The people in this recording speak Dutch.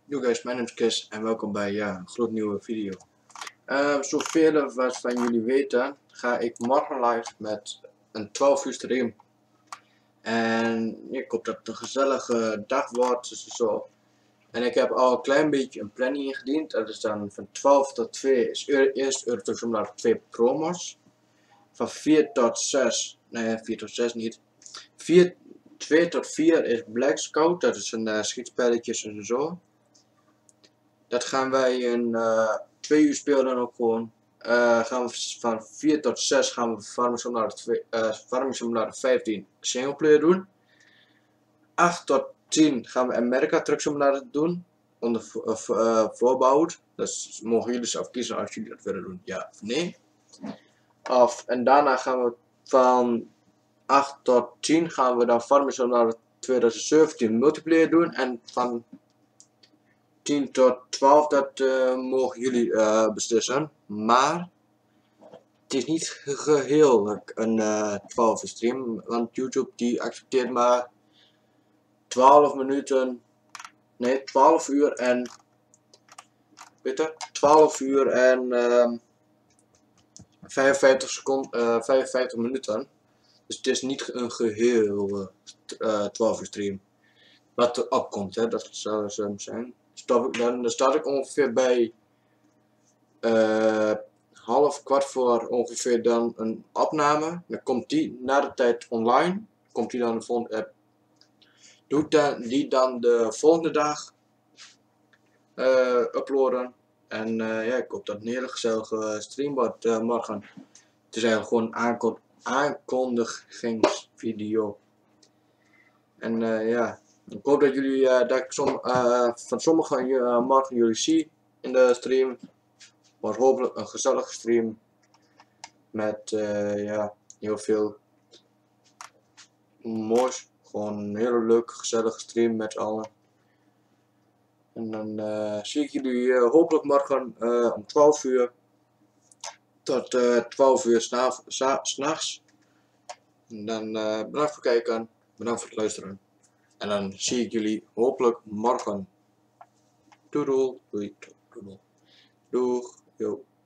Yo guys, mijn naam is Chris en welkom bij een gloednieuwe video. Zoveel wat van jullie weten, ga ik morgen live met een 12 uur stream. En ik hoop dat het een gezellige dag wordt, dus zo. En ik heb al een klein beetje een planning ingediend. Dat is dan van 12 tot 2 is eerst Euro Truck Simulator 2 promos. Van 4 tot 6, nee 4 tot 6 niet. 2 tot 4 is Black Scout, dat is een schietspelletjes en zo. Dat gaan wij in 2 uur spelen ook gewoon. Gaan we van 4 tot 6 gaan we Farming Simulator 15 singleplayer doen. 8 tot 10 gaan we America Truck Simulator doen. Onder voorbouwd. Dus mogen jullie zelf kiezen als jullie dat willen doen, ja of nee. En daarna gaan we van 8 tot 10 gaan we dan Farming Simulator 2017 multiplayer doen. En van 10 tot 12, dat mogen jullie beslissen. Maar het is niet geheel een 12 uur stream. Want YouTube die accepteert maar 12 minuten. Nee, 12 uur en. Weet je, 12 uur en 55 seconden, 55 minuten. Dus het is niet een geheel 12 uur stream. Wat er opkomt, hè, dat zou zijn. Dan start ik ongeveer bij kwart voor ongeveer dan een opname. Dan komt die na de tijd online. Komt die dan de volgende app. Doet die dan de volgende dag uploaden. En ja, ik hoop dat het een hele gezellige stream wordt morgen. Het is eigenlijk gewoon een aankondigingsvideo. En ja. Ik hoop dat jullie dat ik van sommigen morgen jullie zie in de stream. Wordt hopelijk een gezellige stream met ja, heel veel moois. Gewoon een hele leuke gezellige stream met allen. En dan zie ik jullie hopelijk morgen om 12 uur tot 12 uur s'nachts. En dan bedankt voor het kijken, bedankt voor het luisteren. En dan zie ik jullie hopelijk morgen. Doei doei. Doei. Doeg. Yo.